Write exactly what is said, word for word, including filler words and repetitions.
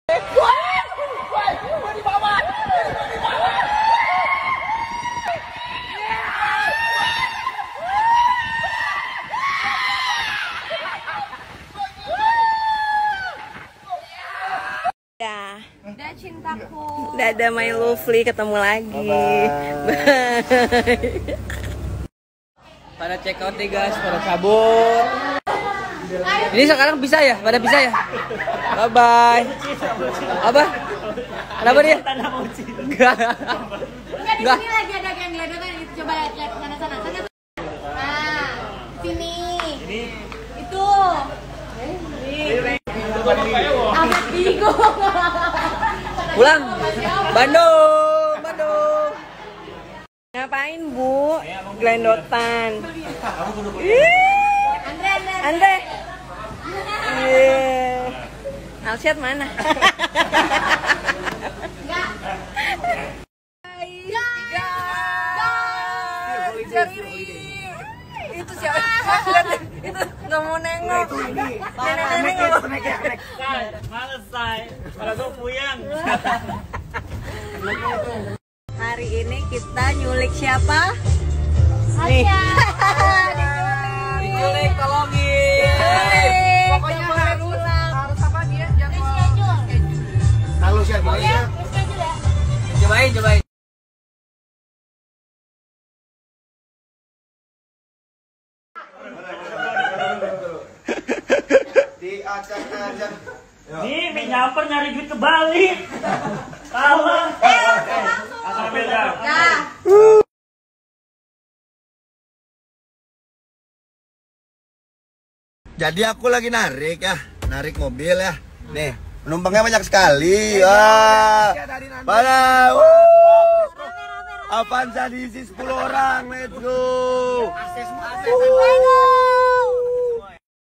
Dadah cintaku. Dadah my lovely, ketemu lagi. Bye. Pada check out nih guys, pada cabut. Ini sekarang bisa ya? Pada bisa ya? Bye bye. Apa? Kenapa dia? Enggak. Enggak, di sini lagi ada yang geledokan itu, coba lihat lihat sana sana sana. Nah, sini. Ini. Itu. Ahmad Bigo. Pulang. Bandung, Bandung. Ngapain, Bu? Gelendotan. Andre, Andre. Andre. Iya. Alsyad mana? Enggak. Itu siapa? Itu nggak mau nengok. Nenek-nenek nggak mau nengok. Males say, kalau gue puyeng. Hari ini kita nyulik siapa? Nih. Diculik, tolongin. Pokoknya harus harus apa dia? Jadwal. Halo siapa ya? Cobain, cobain. Diacak-acak. Nih, mie nyamper nyari duit ke Bali. Kalah. Akan beda. Jadi aku lagi narik ya, narik mobil ya. Nih, penumpangnya banyak sekali. Wah, pada. Avanza diisi sepuluh orang, let's go.